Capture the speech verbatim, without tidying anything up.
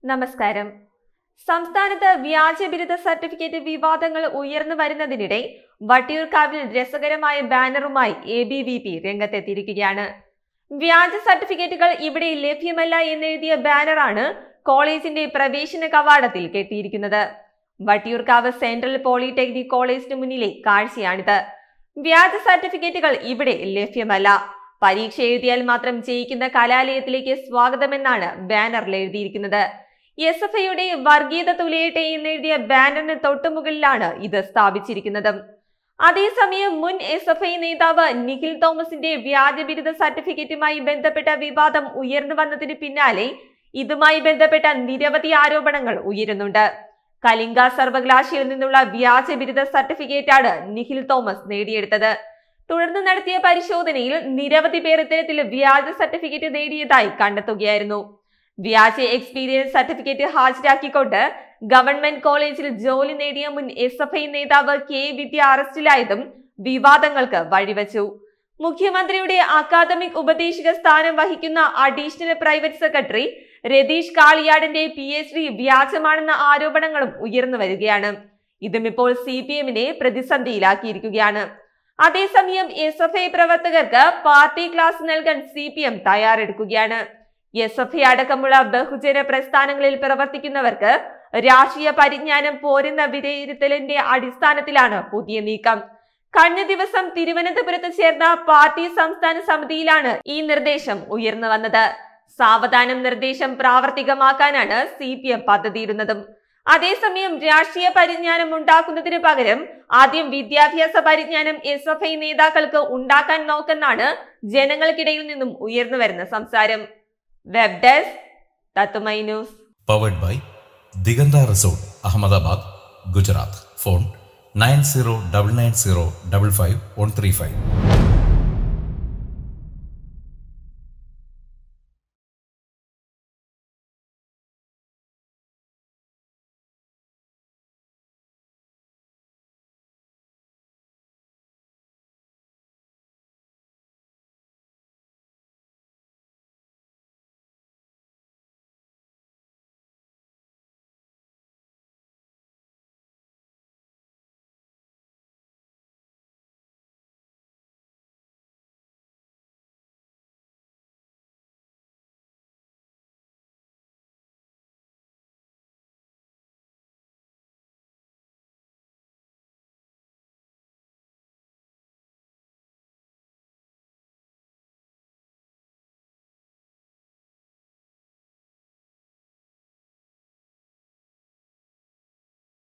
നമസ്കാരം. സംസ്ഥാനത്ത് വ്യാജബിരുദ സർട്ടിഫിക്കറ്റ് വിവാദങ്ങൾ ഉയർന്നു വരുന്നതിനിടെ വട്ടിയൂർക്കാവിൽ രസകരമായ ബാനറുമായി എ ബി വി പി രംഗത്തെത്തിയിരിക്കുകയാണ്. വ്യാജ സർട്ടിഫിക്കറ്റുകൾ ഇവിടെ ലഭ്യമല്ല എന്നെഴുതിയ ബാനറാണ് കോളേജിന്റെ പ്രവേശന കവാടത്തിൽ കെട്ടിയിരിക്കുന്നത്. വട്ടിയൂർക്കാവ് സെൻട്രൽ പോളിടെക്നിക് കോളേജിന് മുന്നിലെ കാഴ്ചയാണിത്. വ്യാജ സർട്ടിഫിക്കറ്റുകൾ ഇവിടെ ലഭ്യമല്ല, പരീക്ഷ എഴുതിയാൽ മാത്രം ജയിക്കുന്ന കലാലയത്തിലേക്ക് സ്വാഗതമെന്നാണ് ബാനറിൽ എഴുതിയിരിക്കുന്നത്. എസ് എഫ് ഐയുടെ വർഗീയത തുലയട്ടെ എന്നെഴുതിയ ബാനറിന് തൊട്ടുമുകളിലാണ് ഇത് സ്ഥാപിച്ചിരിക്കുന്നത്. അതേസമയം മുൻ എസ് എഫ് ഐ നേതാവ് നിഖിൽ തോമസിന്റെ വ്യാജബിരുദ സർട്ടിഫിക്കറ്റുമായി ബന്ധപ്പെട്ട വിവാദം ഉയർന്നു വന്നതിന് പിന്നാലെ ഇതുമായി ബന്ധപ്പെട്ട നിരവധി ആരോപണങ്ങൾ ഉയരുന്നുണ്ട്. കലിംഗ സർവകലാശാലയിൽ നിന്നുള്ള വ്യാജബിരുദ സർട്ടിഫിക്കറ്റാണ് നിഖിൽ തോമസ് നേടിയെടുത്തത്. തുടർന്ന് നടത്തിയ പരിശോധനയിൽ നിരവധി പേർ ഇത്തരത്തിൽ വ്യാജ സർട്ടിഫിക്കറ്റ് നേടിയതായി കണ്ടെത്തുകയായിരുന്നു. വ്യാജ എക്സ്പീരിയൻസ് സർട്ടിഫിക്കറ്റ് ഹാജരാക്കിക്കൊണ്ട് ഗവൺമെന്റ് കോളേജിൽ ജോലി നേടിയ മുൻ എസ് എഫ് ഐ നേതാവ് കെ.വിദ്യ അറസ്റ്റിലായതും വിവാദങ്ങൾക്ക് വഴിവെച്ചു. മുഖ്യമന്ത്രിയുടെ അക്കാദമിക് ഉപദേശക സ്ഥാനം വഹിക്കുന്ന അഡീഷണൽ പ്രൈവറ്റ് സെക്രട്ടറി രതീഷ് കാളിയാടിന്റെ പി എച്ച് ഡി വ്യാജമാണെന്ന ആരോപണങ്ങളും ഉയർന്നു വരികയാണ്. ഇതും ഇപ്പോൾ സി പി എമ്മിനെ പ്രതിസന്ധിയിലാക്കിയിരിക്കുകയാണ്. അതേസമയം എസ് എഫ് ഐ പ്രവർത്തകർക്ക് പാർട്ടി ക്ലാസ് നൽകാൻ സി പി എം തയ്യാറെടുക്കുകയാണ്. എസ് എഫ് ഐ അടക്കമുള്ള ബഹുജന പ്രസ്ഥാനങ്ങളിൽ പ്രവർത്തിക്കുന്നവർക്ക് രാഷ്ട്രീയ പരിജ്ഞാനം പോരെന്ന വിലയിരുത്തലിന്റെ അടിസ്ഥാനത്തിലാണ് പുതിയ നീക്കം. കഴിഞ്ഞ ദിവസം തിരുവനന്തപുരത്ത് ചേർന്ന പാർട്ടി സംസ്ഥാന സമിതിയിലാണ് ഈ നിർദ്ദേശം ഉയർന്നു വന്നത്. സാവധാനം നിർദ്ദേശം പ്രാവർത്തികമാക്കാനാണ് സി പി എം പദ്ധതിയിടുന്നതും. അതേസമയം രാഷ്ട്രീയ പരിജ്ഞാനം ഉണ്ടാക്കുന്നതിന് പകരം ആദ്യം വിദ്യാഭ്യാസ പരിജ്ഞാനം എസ് എഫ് ഐ നേതാക്കൾക്ക് ഉണ്ടാക്കാൻ നോക്കെന്നാണ് ജനങ്ങൾക്കിടയിൽ നിന്നും ഉയർന്നു വരുന്ന സംസാരം. Web desk Tatwamayi news. Powered by Diganta resort, Ahmedabad, Gujarat. Phone nine zero double nine zero double five one three five.